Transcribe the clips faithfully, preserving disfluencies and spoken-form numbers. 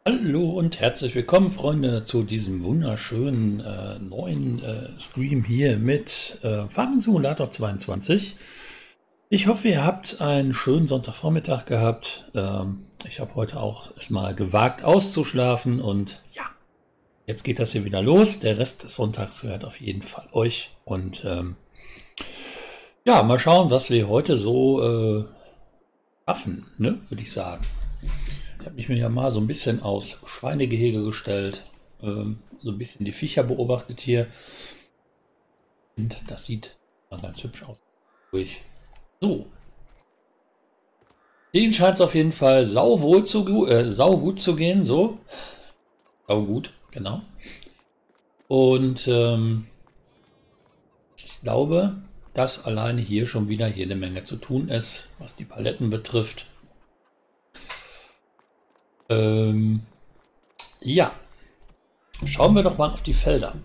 Hallo und herzlich willkommen, Freunde, zu diesem wunderschönen äh, neuen äh, Stream hier mit äh, Farming Simulator zweiundzwanzig. Ich hoffe, ihr habt einen schönen Sonntagvormittag gehabt. Ähm, ich habe heute auch es mal gewagt auszuschlafen und ja, jetzt geht das hier wieder los. Der Rest des Sonntags gehört auf jeden Fall euch. Und ähm, ja, mal schauen, was wir heute so äh, schaffen, ne, würde ich sagen. Ich habe mich mir ja mal so ein bisschen aus Schweinegehege gestellt, ähm, so ein bisschen die Viecher beobachtet hier. Und das sieht mal ganz hübsch aus. Durch. So, denen scheint es auf jeden Fall sau wohl zu, äh, sau gut zu gehen, so. Sau gut, genau. Und ähm, ich glaube, dass alleine hier schon wieder jede Menge zu tun ist, was die Paletten betrifft. Ähm, ja, schauen wir doch mal auf die Felder.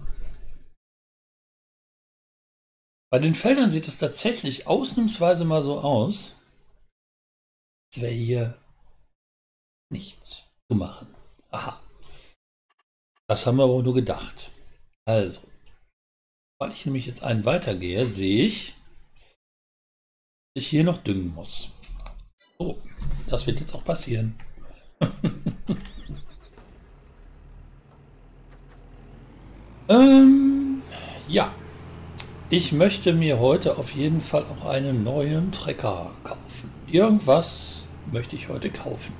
Bei den Feldern sieht es tatsächlich ausnahmsweise mal so aus, als wäre hier nichts zu machen. Aha, das haben wir aber nur gedacht. Also, weil ich nämlich jetzt einen weitergehe, sehe ich, dass ich hier noch düngen muss. So, das wird jetzt auch passieren. ähm, ja, ich möchte mir heute auf jeden Fall auch einen neuen Trecker kaufen. Irgendwas möchte ich heute kaufen.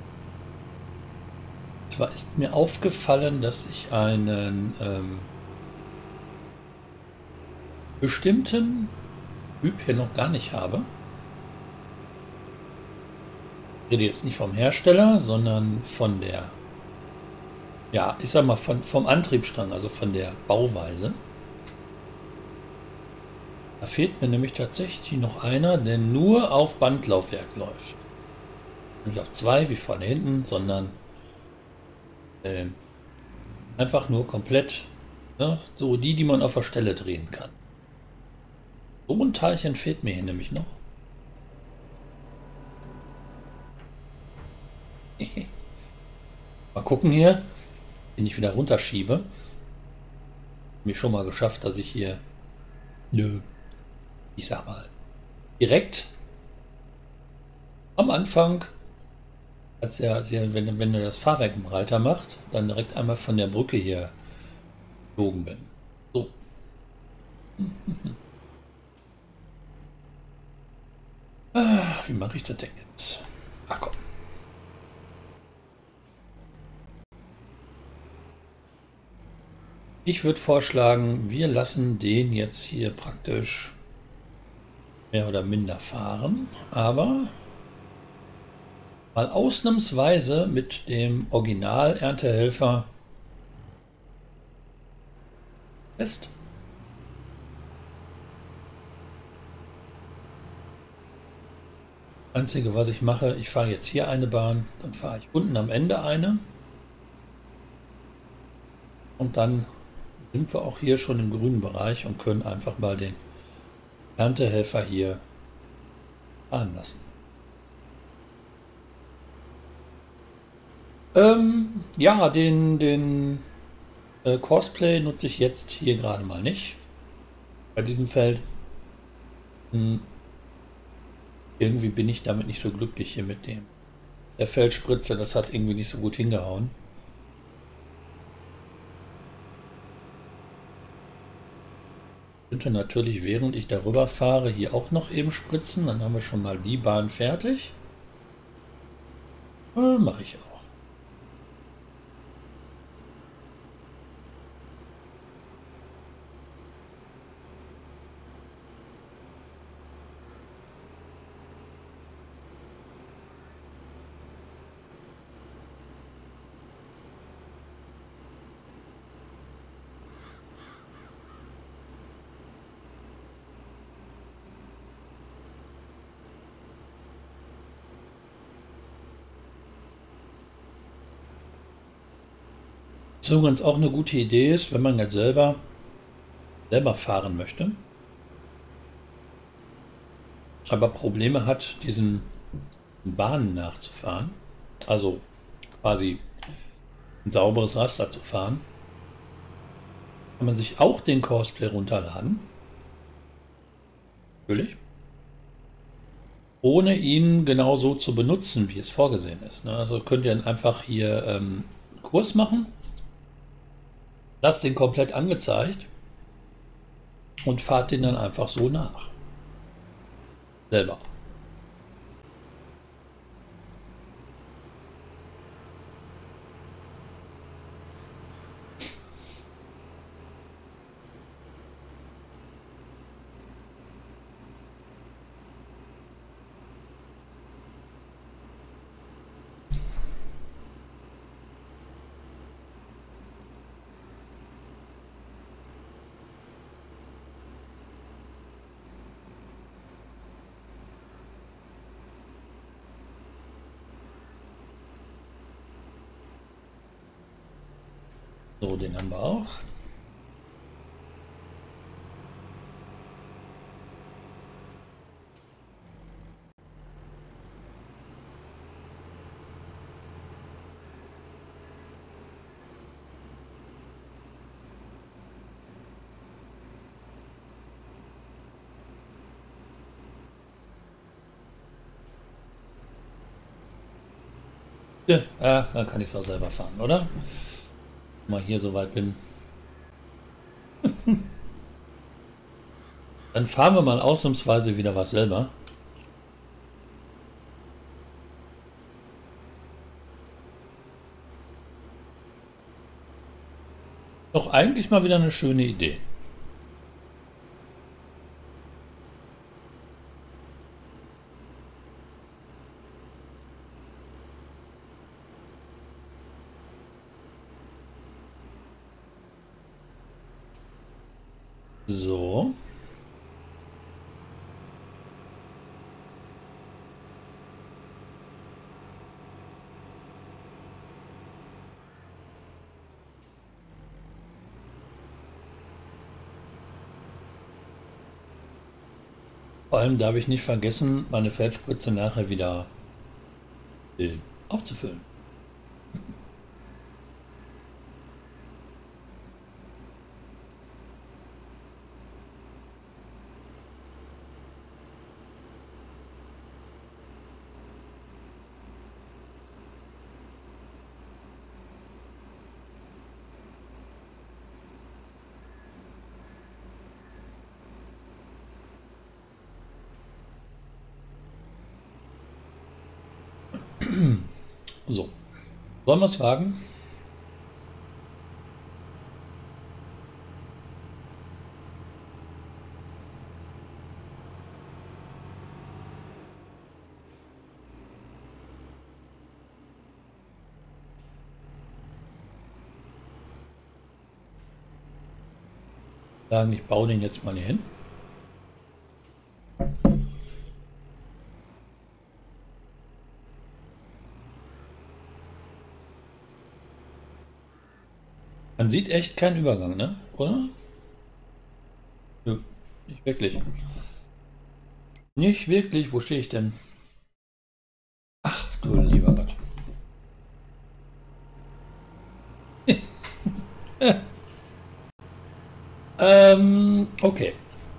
Zwar ist mir aufgefallen, dass ich einen ähm, bestimmten Typ hier noch gar nicht habe. Ich rede jetzt nicht vom Hersteller, sondern von der, ja, ich sag mal, von, vom Antriebsstrang, also von der Bauweise. Da fehlt mir nämlich tatsächlich noch einer, der nur auf Bandlaufwerk läuft. Nicht auf zwei wie vorne hinten, sondern äh, einfach nur komplett, ne, so die, die man auf der Stelle drehen kann. So ein Teilchen fehlt mir hier nämlich noch. Mal gucken hier, den ich wieder runterschiebe. Mir schon mal geschafft, dass ich hier, nö, ich sag mal, direkt am Anfang, als er, wenn, wenn er das Fahrwerk im Reiter macht, dann direkt einmal von der Brücke hier geflogen bin. So. Ah, wie mache ich das denn jetzt? Ach komm. Ich würde vorschlagen, wir lassen den jetzt hier praktisch mehr oder minder fahren, aber mal ausnahmsweise mit dem Original-Erntehelfer fest. Einzige, was ich mache, ich fahre jetzt hier eine Bahn, dann fahre ich unten am Ende eine. Und dann sind wir auch hier schon im grünen Bereich und können einfach mal den Erntehelfer hier fahren lassen. Ähm, ja, den, den äh, Cosplay nutze ich jetzt hier gerade mal nicht. Bei diesem Feld. Hm, irgendwie bin ich damit nicht so glücklich hier mit dem. Der Feldspritze, das hat irgendwie nicht so gut hingehauen. Ich könnte natürlich, während ich darüber fahre, hier auch noch eben spritzen. Dann haben wir schon mal die Bahn fertig. Äh, mache ich auch. Was übrigens auch eine gute Idee ist, wenn man jetzt selber, selber fahren möchte, aber Probleme hat, diesen Bahnen nachzufahren. Also quasi ein sauberes Raster zu fahren. Kann man sich auch den Courseplay runterladen. Natürlich. Ohne ihn genau so zu benutzen, wie es vorgesehen ist. Also könnt ihr dann einfach hier ähm, Kurs machen. Lasst den komplett angezeigt. Und fahrt den dann einfach so nach. Selber. So, den haben wir auch. Ja, ah, dann kann ich es auch selber fahren, oder? Mal hier so weit bin. Dann fahren wir mal ausnahmsweise wieder was selber. Doch eigentlich mal wieder eine schöne Idee. So. Vor allem darf ich nicht vergessen, meine Feldspritze nachher wieder äh, aufzufüllen. So. Sollen wir es wagen? Sagen, ich baue den jetzt mal hier hin. Man sieht echt keinen Übergang, ne? Oder? Nö, nicht wirklich. Nicht wirklich. Wo stehe ich denn? Ach du lieber Gott. ähm, okay.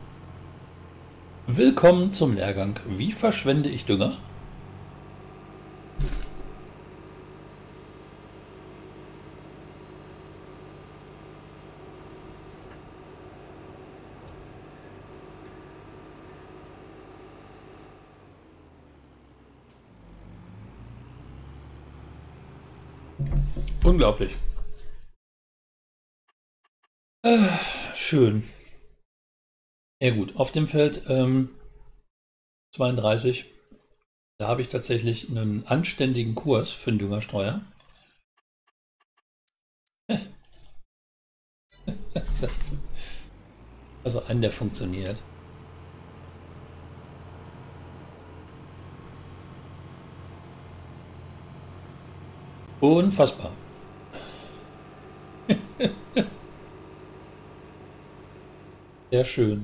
Willkommen zum Lehrgang. Wie verschwende ich Dünger? Unglaublich. Äh, schön. Ja gut, auf dem Feld ähm, zweiunddreißig, da habe ich tatsächlich einen anständigen Kurs für den Düngerstreuer. Also einen, der funktioniert. Unfassbar. Sehr schön.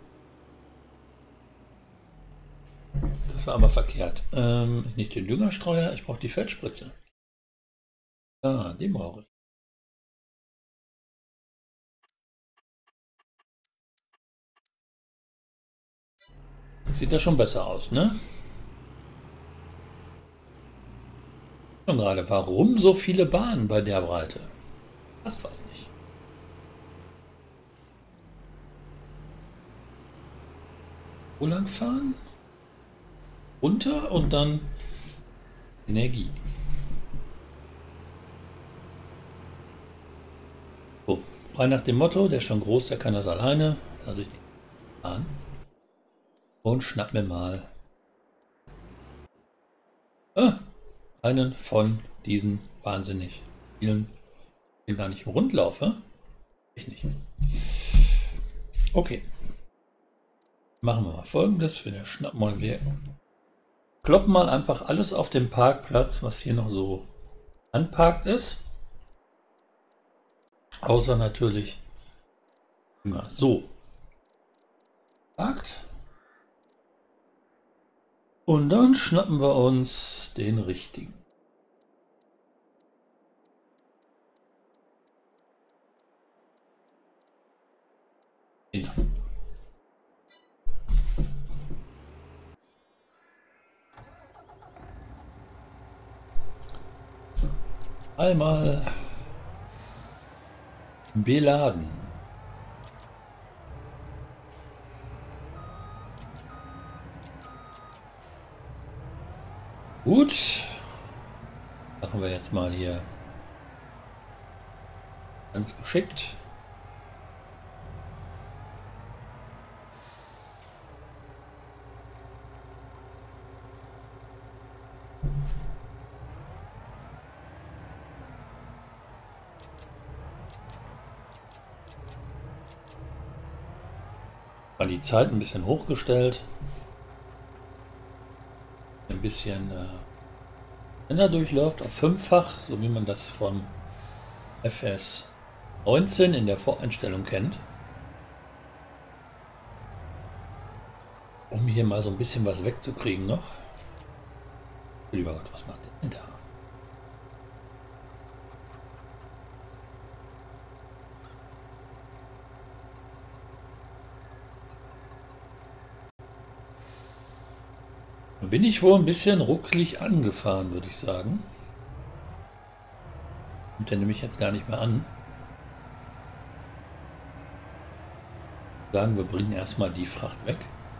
Das war aber verkehrt. Ähm, nicht den Düngerstreuer, ich brauche die Feldspritze. Ah, die brauche ich. Sieht das schon besser aus, ne? Schon gerade, warum so viele Bahnen bei der Breite? Passt was nicht. Wo lang fahren? Runter und dann Energie. So, frei nach dem Motto, der ist schon groß, der kann das alleine. Lass ich den fahren. Und schnapp mir mal ah, einen von diesen wahnsinnig vielen. Ich bin gar nicht im Rundlauf, ne? Ich nicht. Okay. Machen wir mal Folgendes. Wir schnappen mal, wir kloppen mal einfach alles auf dem Parkplatz, was hier noch so anparkt ist. Außer natürlich immer so. Parkt. Und dann schnappen wir uns den richtigen. Ja. Einmal beladen. Gut. Machen wir jetzt mal hier ganz geschickt. Mal die Zeit ein bisschen hochgestellt. Ein bisschen äh, schneller durchläuft auf fünffach, so wie man das von F S neunzehn in der Voreinstellung kennt. Um hier mal so ein bisschen was wegzukriegen noch. Lieber Gott, was macht der denn da? Bin ich wohl ein bisschen ruckelig angefahren, würde ich sagen. Kommt der nämlich jetzt gar nicht mehr an. Sagen wir, bringen erstmal die Fracht weg.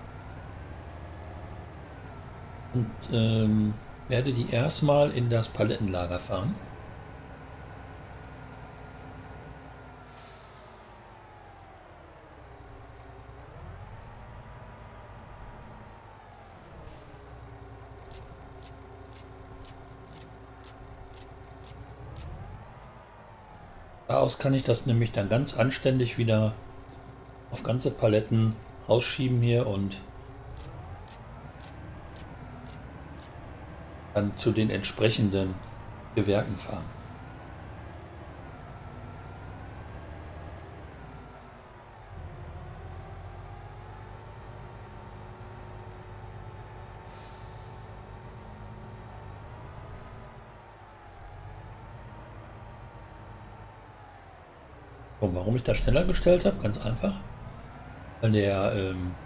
Und ähm, werde die erstmal in das Palettenlager fahren. Daraus kann ich das nämlich dann ganz anständig wieder auf ganze Paletten rausschieben hier und dann zu den entsprechenden Gewerken fahren. Und warum ich das schneller gestellt habe? Ganz einfach. Weil der ähm,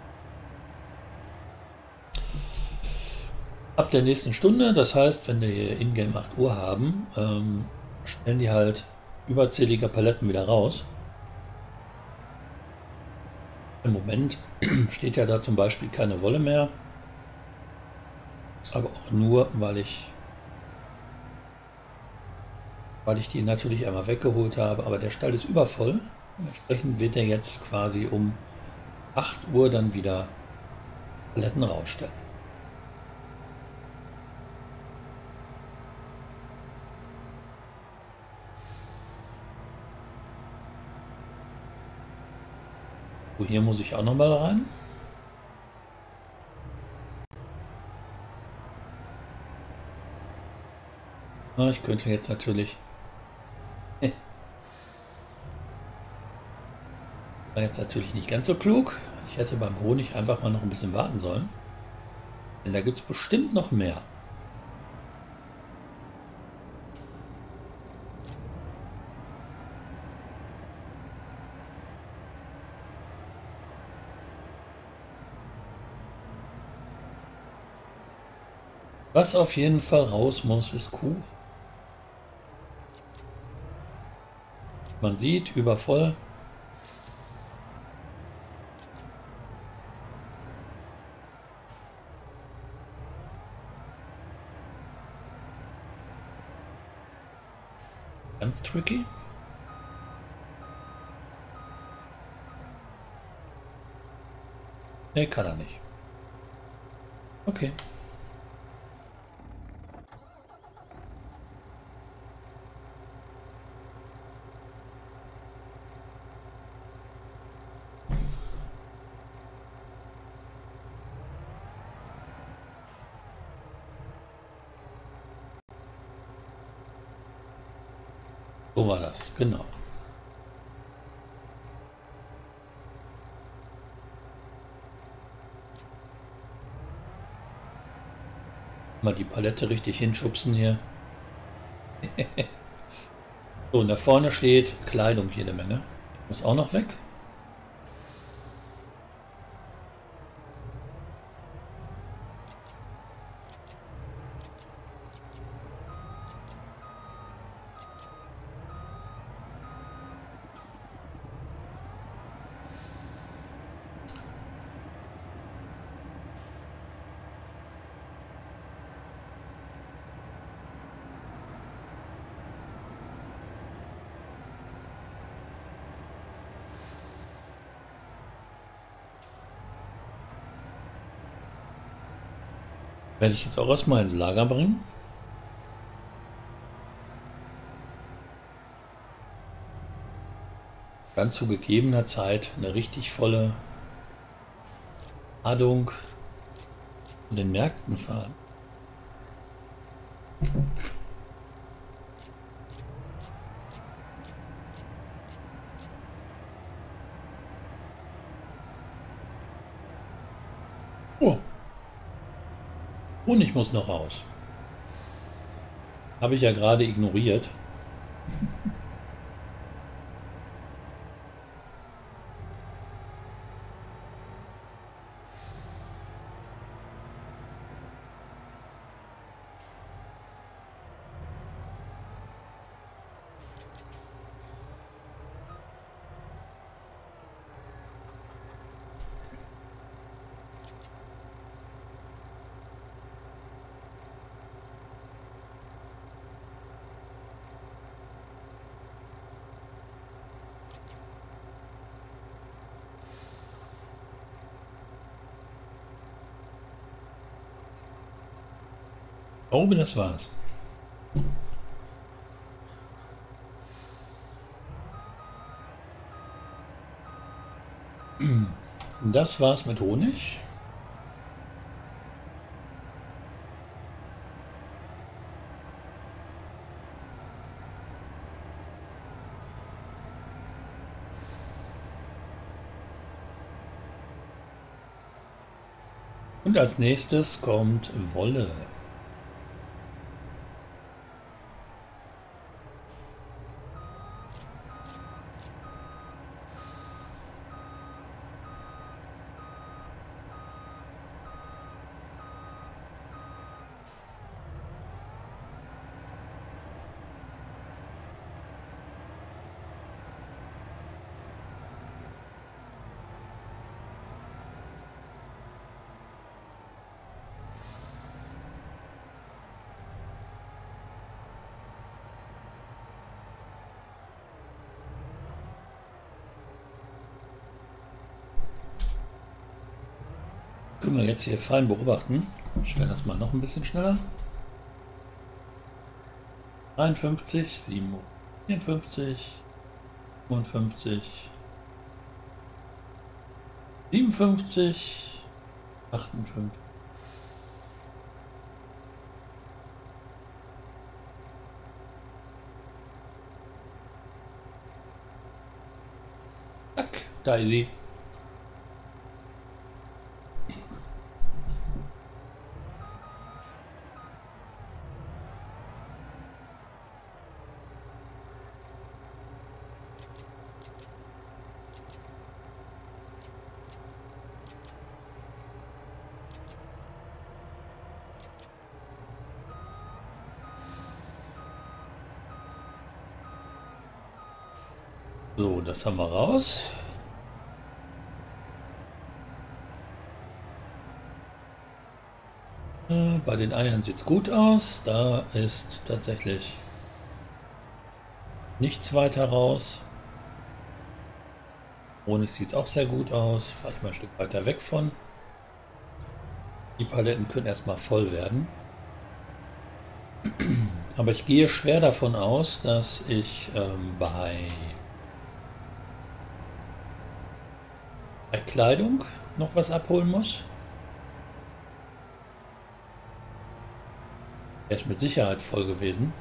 ab der nächsten Stunde, das heißt, wenn wir hier in-game acht Uhr haben, ähm, stellen die halt überzählige Paletten wieder raus. Im Moment steht ja da zum Beispiel keine Wolle mehr, aber auch nur, weil ich weil ich die natürlich einmal weggeholt habe, aber der Stall ist übervoll. Entsprechend wird er jetzt quasi um acht Uhr dann wieder Paletten rausstellen. So, hier muss ich auch noch mal rein. Na, ich könnte jetzt natürlich war jetzt natürlich nicht ganz so klug. Ich hätte beim Honig einfach mal noch ein bisschen warten sollen. Denn da gibt es bestimmt noch mehr. Was auf jeden Fall raus muss, ist Kuchen. Man sieht, übervoll. Ganz tricky. Nee, kann er nicht. Okay. So war das, genau. Mal die Palette richtig hinschubsen hier. So, und da vorne steht Kleidung jede Menge. Muss auch noch weg. Werde ich jetzt auch erstmal ins Lager bringen. Dann zu gegebener Zeit eine richtig volle Ladung in den Märkten fahren. Oh. Honig muss noch raus. Habe ich ja gerade ignoriert. Ich glaube, das war's. Das war's mit Honig. Und als nächstes kommt Wolle. Können wir jetzt hier fein beobachten. Ich stelle das mal noch ein bisschen schneller. dreiundfünfzig, siebenundvierzig, fünfundfünfzig, siebenundfünfzig, achtundfünfzig. Zack, da ist sie. So, das haben wir raus. Äh, bei den Eiern sieht es gut aus. Da ist tatsächlich nichts weiter raus. Honig sieht es auch sehr gut aus. Fahre ich mal ein Stück weiter weg von. Die Paletten können erstmal voll werden. Aber ich gehe schwer davon aus, dass ich ähm, bei, bei Kleidung noch was abholen muss. Er ist mit Sicherheit voll gewesen.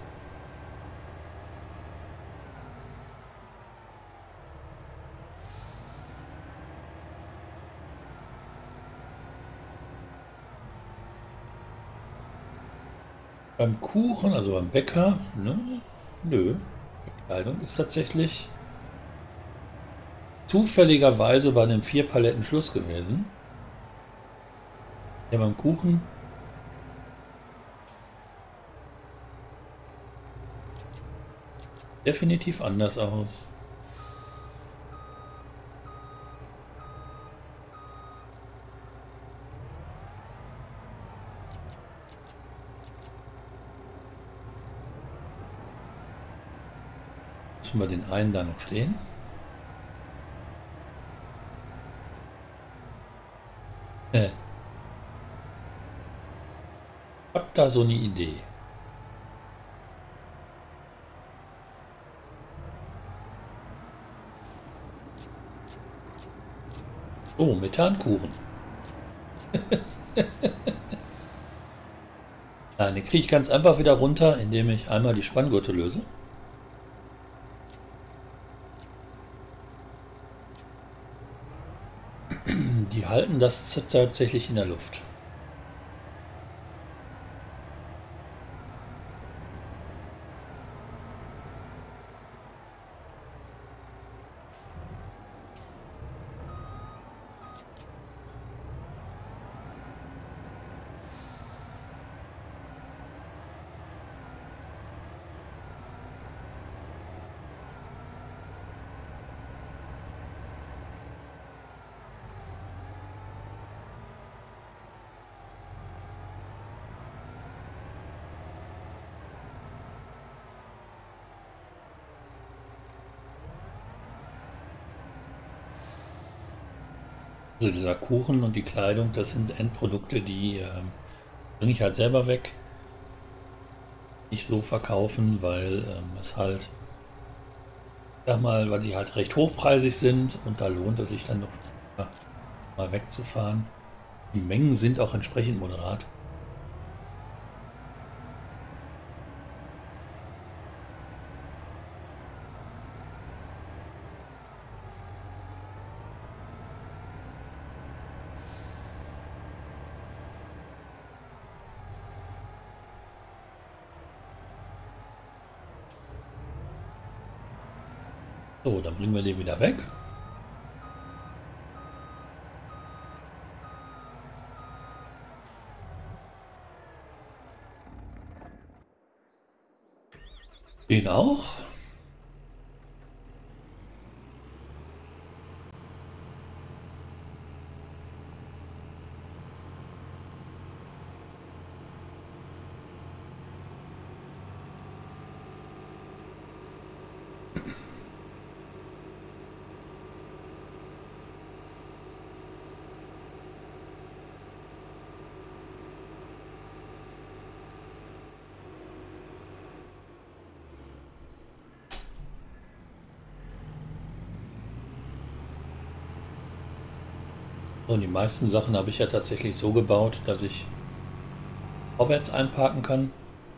Beim Kuchen, also beim Bäcker, ne? Nö. Bei Kleidung ist tatsächlich zufälligerweise bei den vier Paletten Schluss gewesen. Ja, beim Kuchen definitiv anders aus. Lassen wir den einen da noch stehen. Äh. Hab da so eine Idee. Oh, Methankuchen. Nein, den kriege ich ganz einfach wieder runter, indem ich einmal die Spanngurte löse. Die halten das tatsächlich in der Luft. Also dieser Kuchen und die Kleidung, das sind Endprodukte, die äh, bringe ich halt selber weg. Nicht so verkaufen, weil ähm, es halt, sag mal, weil die halt recht hochpreisig sind und da lohnt es sich dann noch ja, mal wegzufahren. Die Mengen sind auch entsprechend moderat. So, dann bringen wir den wieder weg. Den auch. Und die meisten Sachen habe ich ja tatsächlich so gebaut, dass ich vorwärts einparken kann.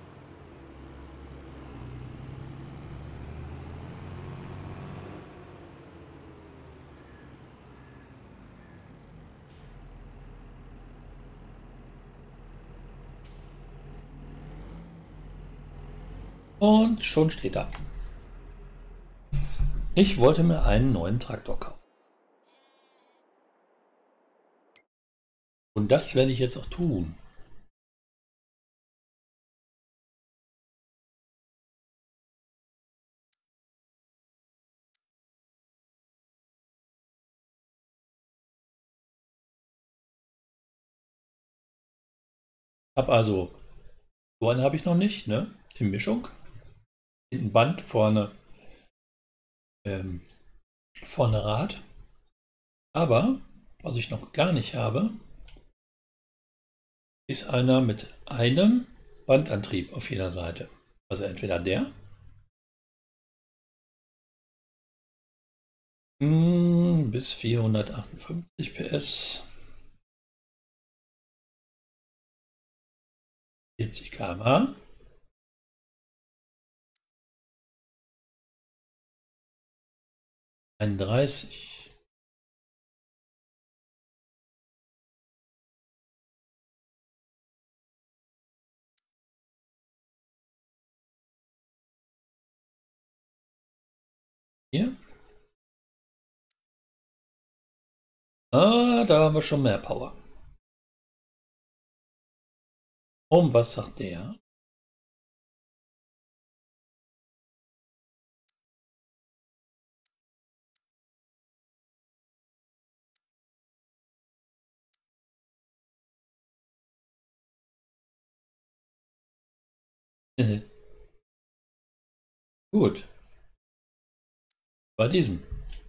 Und schon steht er. Ich wollte mir einen neuen Traktor kaufen. Und das werde ich jetzt auch tun. Hab also, so einen habe ich noch nicht, ne? In Mischung. Hinten Band, vorne, ähm, vorne Rad. Aber, was ich noch gar nicht habe, ist einer mit einem Bandantrieb auf jeder Seite. Also entweder der hm, bis vierhundertachtundfünfzig P S, vierzig Kilometer pro Stunde, einunddreißig. Hier. Ah, da haben wir schon mehr Power. Um, was sagt der? Gut, bei diesem.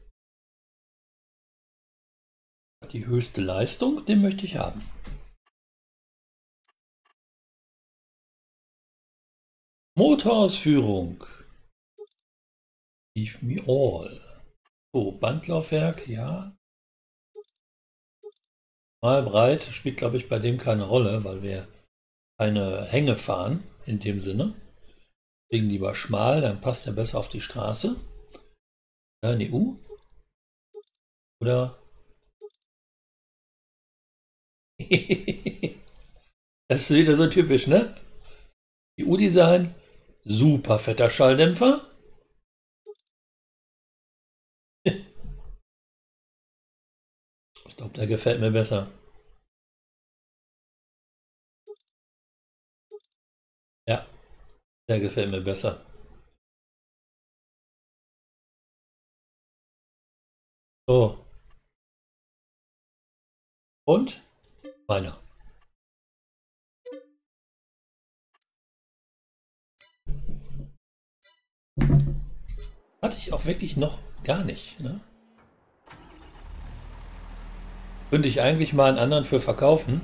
Die höchste Leistung, den möchte ich haben. Motorausführung. Leave me all. So, Bandlaufwerk, ja. Mal breit spielt, glaube ich, bei dem keine Rolle, weil wir keine Hänge fahren in dem Sinne. Deswegen lieber schmal, dann passt er besser auf die Straße. Eine E U. Oder. Das ist wieder so typisch, ne? E U-Design. Super fetter Schalldämpfer. Ich glaube, der gefällt mir besser. Ja, der gefällt mir besser. So. Und? Meiner. Hatte ich auch wirklich noch gar nicht, ne? Könnte ich eigentlich mal einen anderen für verkaufen.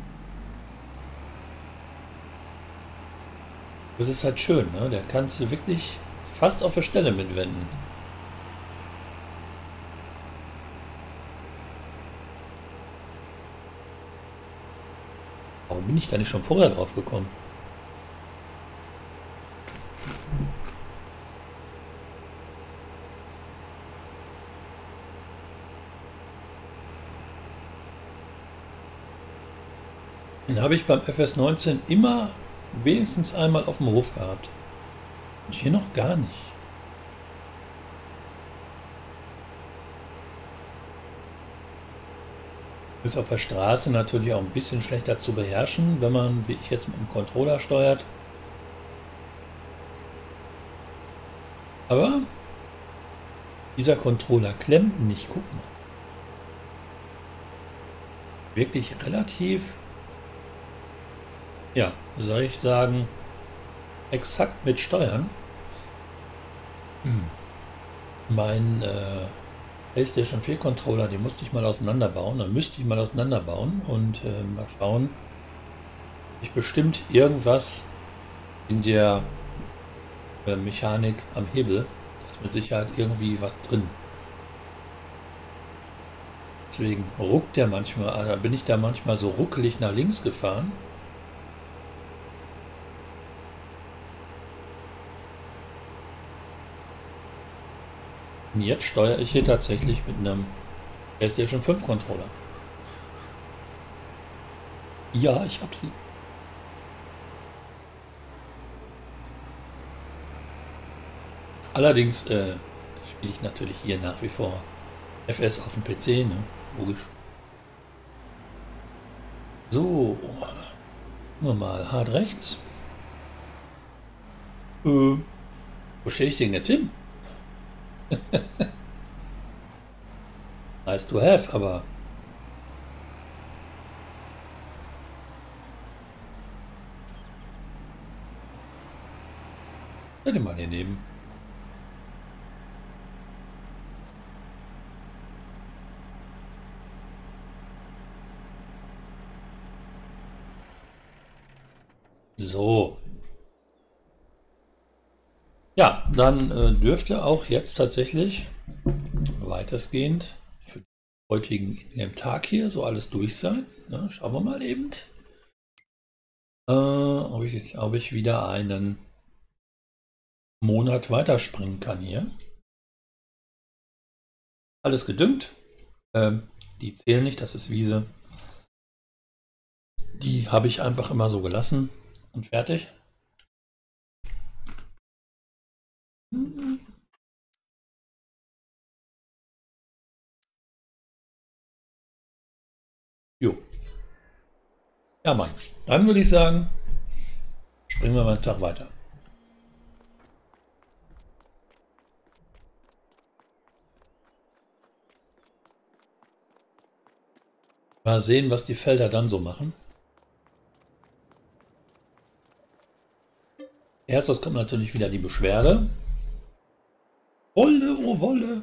Das ist halt schön, ne? Der kannst du wirklich fast auf der Stelle mitwenden. Warum bin ich da nicht schon vorher drauf gekommen? Den habe ich beim F S neunzehn immer wenigstens einmal auf dem Hof gehabt. Und hier noch gar nicht. Ist auf der Straße natürlich auch ein bisschen schlechter zu beherrschen, wenn man, wie ich jetzt mit dem Controller steuert. Aber dieser Controller klemmt nicht, guck mal. Wirklich relativ, ja, soll ich sagen, exakt mit Steuern. Mein äh, PlayStation vier Controller, den musste ich mal auseinanderbauen, dann müsste ich mal auseinanderbauen und äh, mal schauen, ob ich bestimmt irgendwas in der äh, Mechanik am Hebel, da ist mit Sicherheit irgendwie was drin. Deswegen ruckt der manchmal, da bin ich da manchmal so ruckelig nach links gefahren. Und jetzt steuere ich hier tatsächlich mit einem PlayStation fünf Controller. Ja, ich habe sie. Allerdings äh, spiele ich natürlich hier nach wie vor F S auf dem P C, ne? Logisch. So, wir mal hart rechts. Äh, wo stelle ich den jetzt hin? Nice to have, aber Stell dir mal hier neben. So. Ja, dann äh, dürfte auch jetzt tatsächlich weitestgehend für den heutigen Tag hier so alles durch sein. Ja, schauen wir mal eben, äh, ob, ich, ob ich wieder einen Monat weiterspringen kann hier. Alles gedüngt. Ähm, die zählen nicht, das ist Wiese. Die habe ich einfach immer so gelassen und fertig. Jo. Ja, Mann. Dann würde ich sagen, springen wir mal einen Tag weiter. Mal sehen, was die Felder dann so machen. Erstes kommt natürlich wieder die Beschwerde. Wolle, oh Wolle.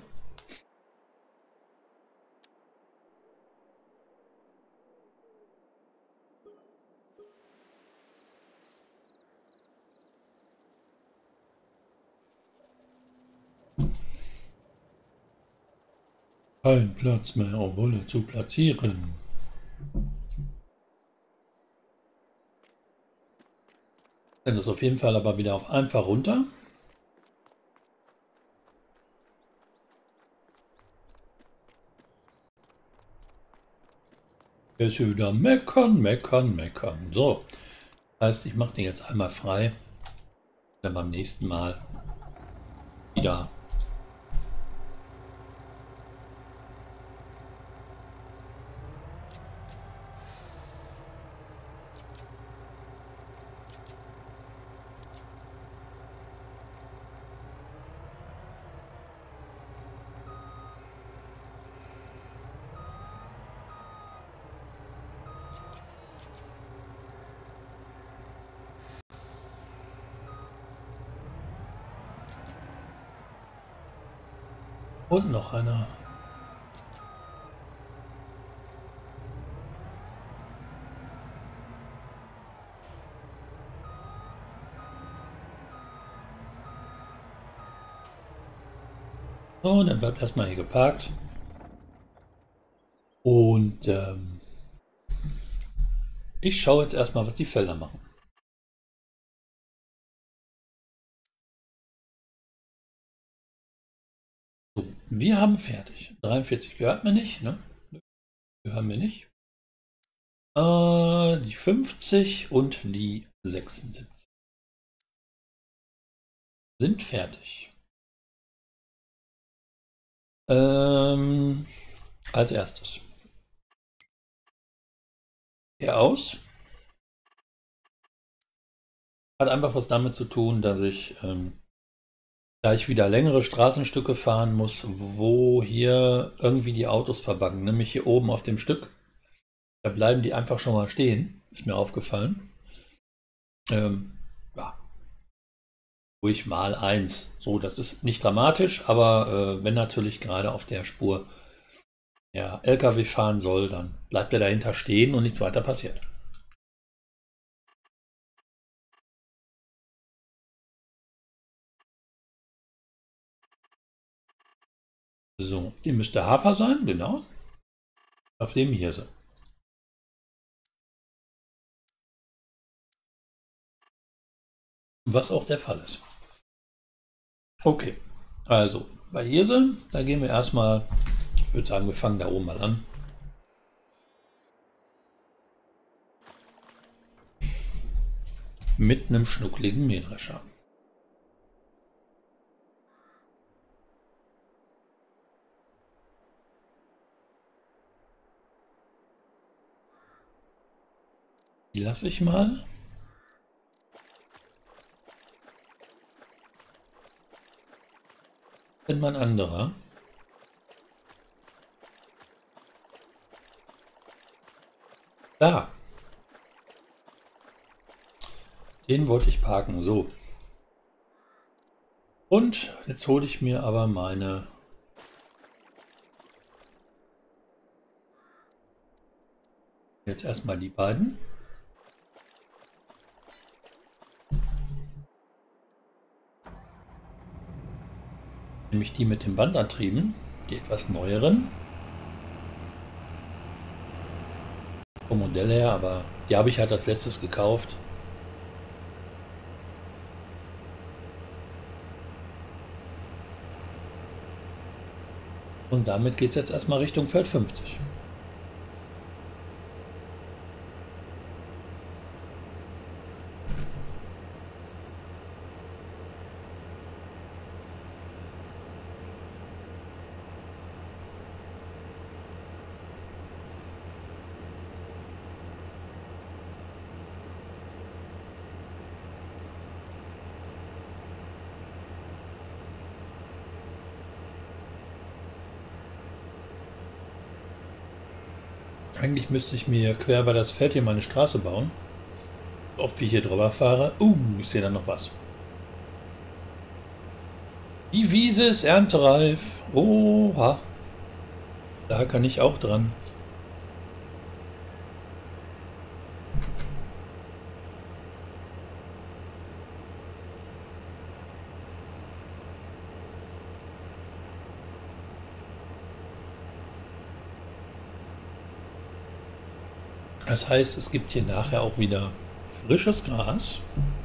Kein Platz mehr, oh Wolle zu platzieren. Dann ist auf jeden Fall aber wieder auf einfach runter. Er ist hier wieder meckern, meckern, meckern. So, das heißt, ich mache den jetzt einmal frei. Dann beim nächsten Mal wieder. Und noch einer. So, dann bleibt erstmal hier geparkt. Und ähm, ich schaue jetzt erstmal, was die Felder machen. So, wir haben fertig. dreiundvierzig gehört mir nicht, ne? Gehören mir nicht. Äh, die fünfzig und die sechsundsiebzig sind fertig. Ähm, als erstes. Hier aus. Hat einfach was damit zu tun, dass ich ähm, gleich wieder längere Straßenstücke fahren muss, wo hier irgendwie die Autos verbacken. Nämlich hier oben auf dem Stück. Da bleiben die einfach schon mal stehen. Ist mir aufgefallen. Ähm, ja. Ruhig mal eins. So, das ist nicht dramatisch, aber äh, wenn natürlich gerade auf der Spur der L K W fahren soll, dann bleibt er dahinter stehen und nichts weiter passiert. So, hier müsste Hafer sein, genau. Auf dem Hirse. Was auch der Fall ist. Okay, also bei Hirse, da gehen wir erstmal, ich würde sagen, wir fangen da oben mal an. Mit einem schnuckligen Mähdrescher. Die lasse ich mal. Wenn mein anderer. Da. Den wollte ich parken. So. Und jetzt hole ich mir aber meine jetzt erstmal die beiden. Nämlich die mit dem Bandantrieben, die etwas neueren. Vom Modell her, aber die habe ich halt als letztes gekauft. Und damit geht es jetzt erstmal Richtung Feld fünfzig. Eigentlich müsste ich mir quer über das Feld hier meine Straße bauen. Ob wir hier drüber fahren. Uh, ich sehe da noch was. Die Wiese ist erntereif. Oha. Da kann ich auch dran. Das heißt, es gibt hier nachher auch wieder frisches Gras.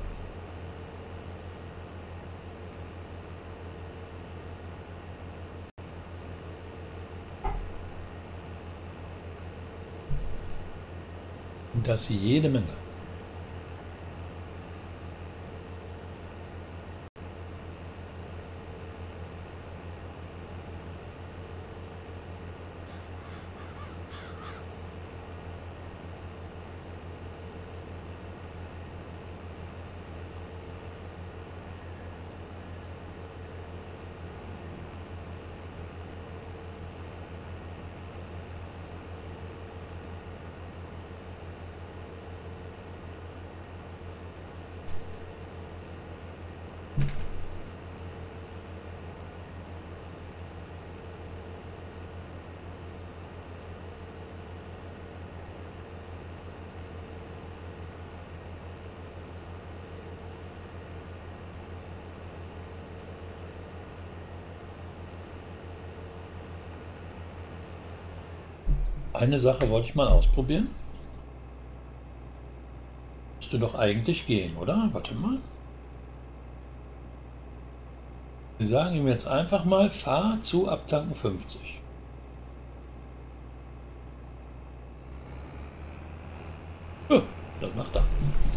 Und das jede Menge. Eine Sache wollte ich mal ausprobieren. Müsste doch eigentlich gehen, oder? Warte mal. Wir sagen ihm jetzt einfach mal, fahr zu Abtanken fünfzig. Ja, das macht er.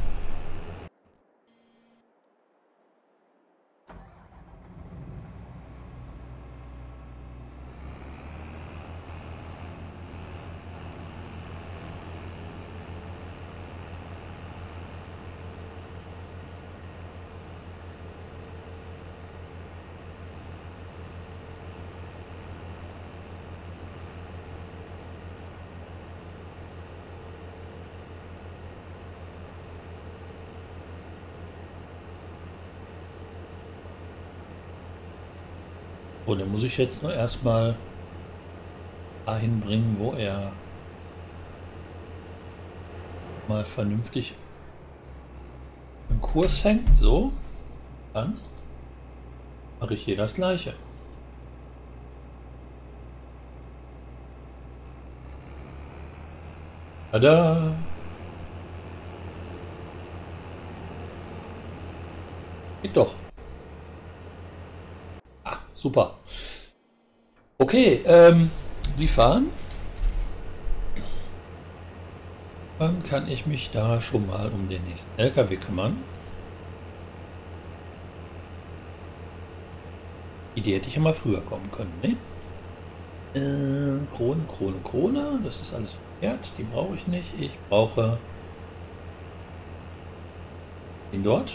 Oh, dann muss ich jetzt nur erstmal dahin bringen, wo er mal vernünftig im Kurs hängt. So, dann mache ich hier das Gleiche. Tada! Geht doch. Ah, super. Okay, ähm, die fahren. Dann kann ich mich da schon mal um den nächsten L K W kümmern. Die hätte ich ja mal früher kommen können, ne? Äh, Krone, Krone, Krone. Das ist alles verkehrt. Die brauche ich nicht. Ich brauche den dort.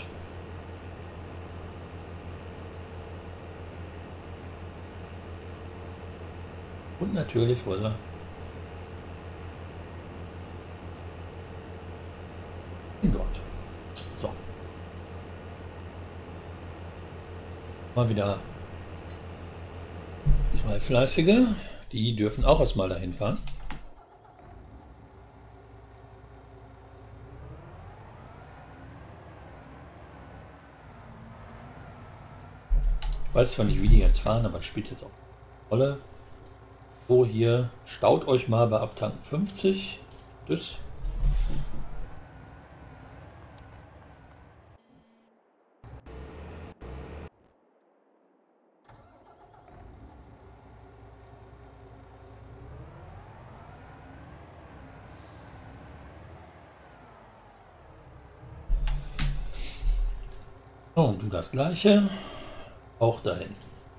Und natürlich, wo ist er? Den dort. So. Mal wieder zwei Fleißige, die dürfen auch erstmal dahin fahren. Ich weiß zwar nicht, wie die jetzt fahren, aber das spielt jetzt auch eine Rolle. So, hier staut euch mal bei Abtanken fünfzig. Das. Oh, und du das gleiche. Auch dahin.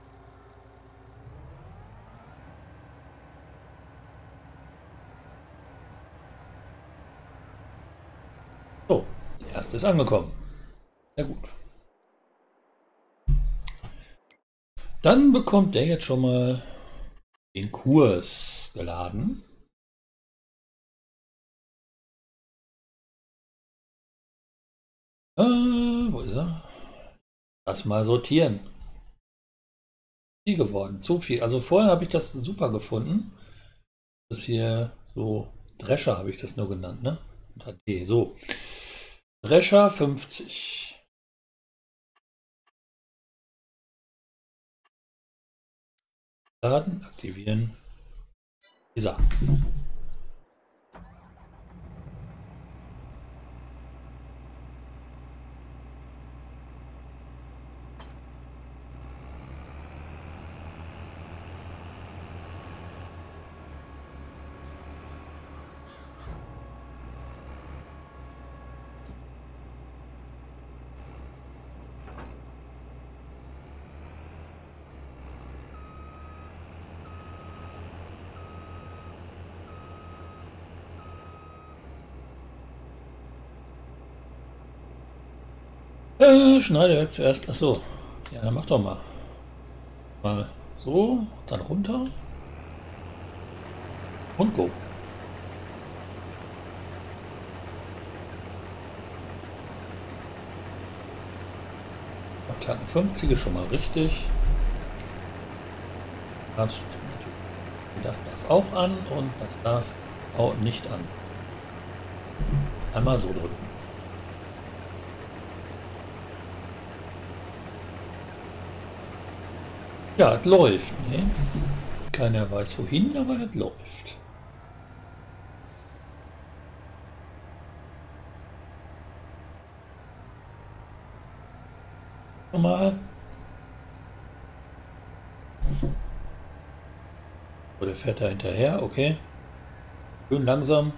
So, der erste ist angekommen. Sehr gut. Dann bekommt der jetzt schon mal den Kurs geladen. Äh, wo ist er? Lass mal sortieren. Viel geworden, zu viel. Also vorher habe ich das super gefunden. Das hier so Drescher habe ich das nur genannt, ne? Okay, so. Drescher fünfzig. Laden, aktivieren. Dieser. Äh, schneide jetzt zuerst. Achso. Ja, dann mach doch mal. Mal so, dann runter. Und go. Abtanken fünfzig ist schon mal richtig. Das, das darf auch an und das darf auch nicht an. Einmal so drücken. Ja, es läuft. Ne? Keiner weiß wohin, aber es läuft. Schon mal. So, der fährt da hinterher, okay. Schön langsam.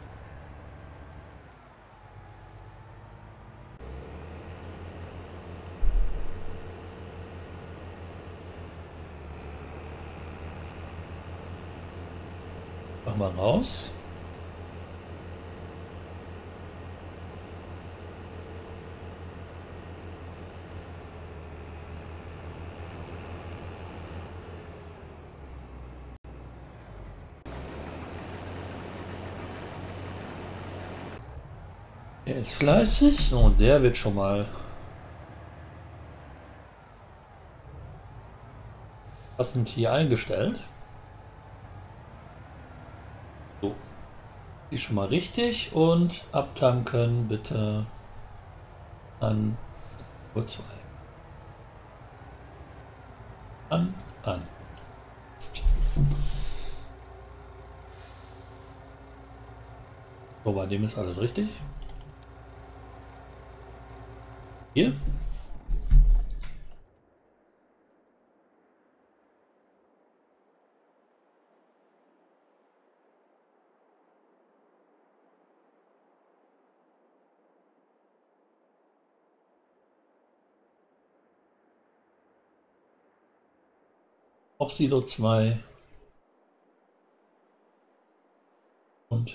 Mach mal raus. Er ist fleißig und der wird schon mal passend hier eingestellt. So, die schon mal richtig und abtanken bitte an Uhr zwei. An, an. So, bei dem ist alles richtig. Hier. Auch Silo zwei. Und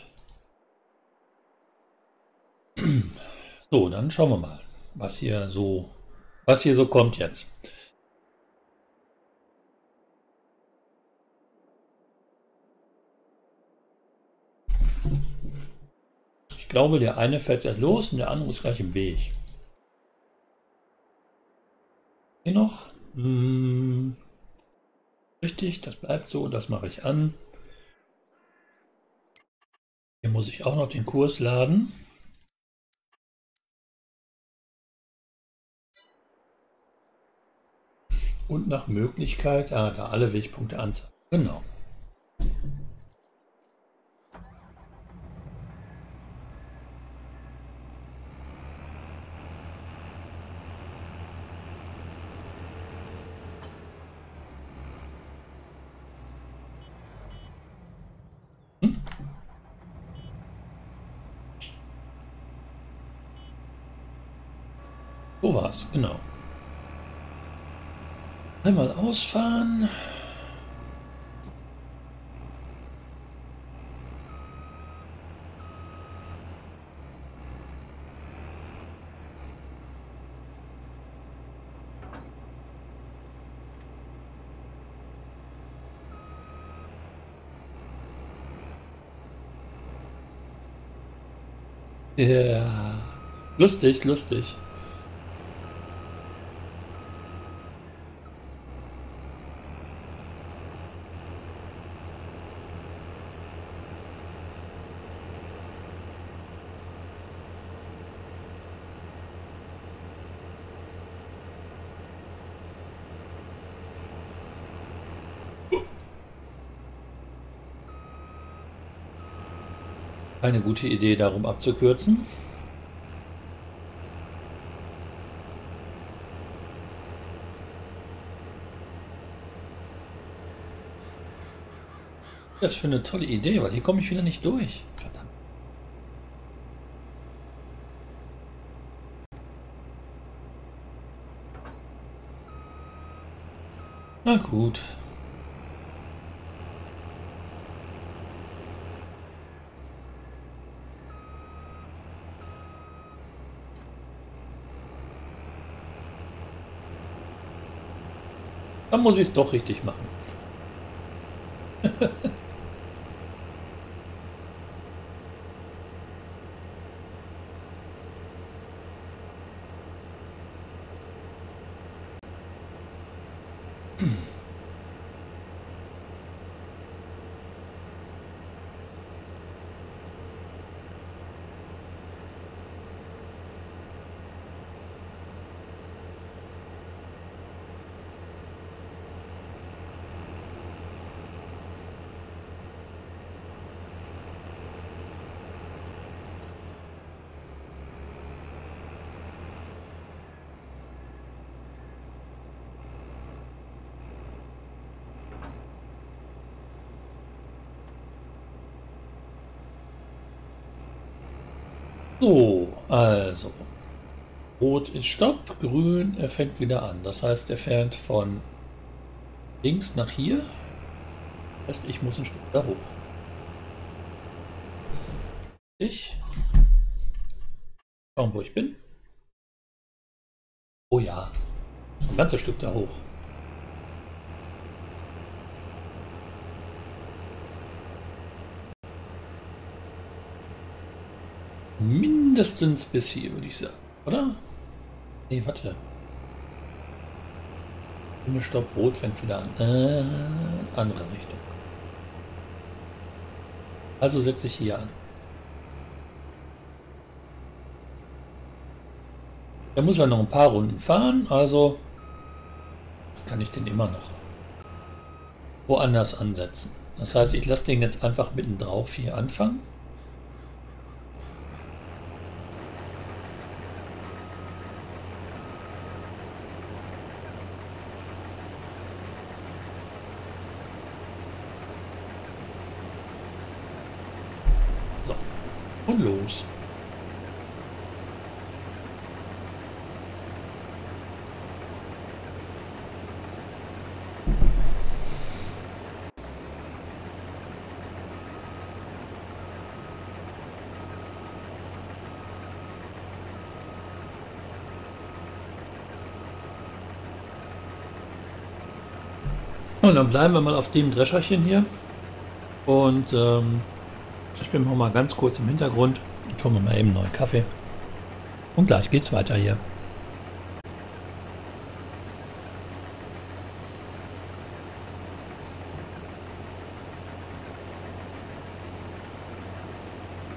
so, dann schauen wir mal, was hier so, was hier so kommt jetzt. Ich glaube, der eine fährt gleich los und der andere ist gleich im Weg. Hier noch? Hm, richtig, das bleibt so, das mache ich an. Hier muss ich auch noch den Kurs laden. Und nach Möglichkeit, ah, da alle Wegpunkte anzeigen. Genau. Hm? So war's, genau. Einmal ausfahren. Ja, lustig, lustig. Eine gute Idee, darum abzukürzen. Das ist für eine tolle Idee, weil hier komme ich wieder nicht durch. Verdammt. Na gut. Dann muss ich es doch richtig machen. So, also. Rot ist Stopp, grün, er fängt wieder an. Das heißt, er fährt von links nach hier. Das heißt, ich muss ein Stück da hoch. Ich. Schauen, wo ich bin. Oh ja, ein ganzes Stück da hoch. Mindestens bis hier, würde ich sagen. Oder? Nee, warte. Stopp, rot fängt wieder an. Äh, andere Richtung. Also setze ich hier an. Da muss er noch ein paar Runden fahren, also jetzt kann ich den immer noch woanders ansetzen. Das heißt, ich lasse den jetzt einfach mitten drauf hier anfangen. So, und los. Und dann bleiben wir mal auf dem Drescherchen hier. Und ähm, ich bin noch mal ganz kurz im Hintergrund. Ich hole mir mal eben einen neuen Kaffee. Und gleich geht's weiter hier.